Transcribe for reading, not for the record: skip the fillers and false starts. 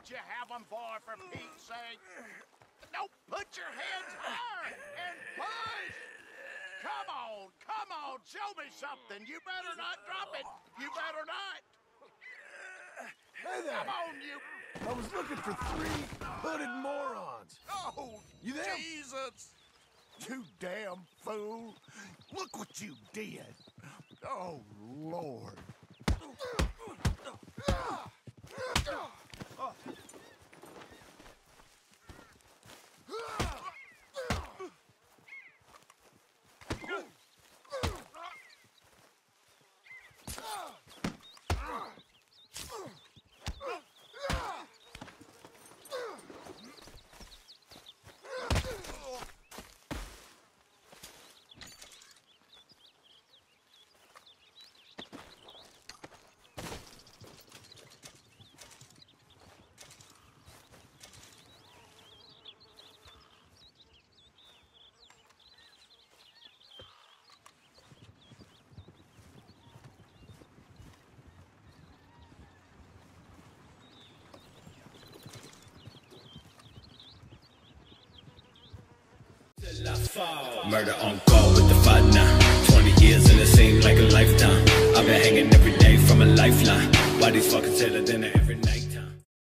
you have them for Pete's sake? No, put your hands higher and push! Come on, show me something. You better not drop it. You better not. Hey there. Come on, you. I was looking for 3 hooded morons. Oh, You there? Jesus. You damn fool. Look what you did. Oh, Lord. Murder on call with the fight now. 20 years and it seemed like a lifetime. I've been hanging every day from a lifeline. Why these fuckers tell it dinner every night?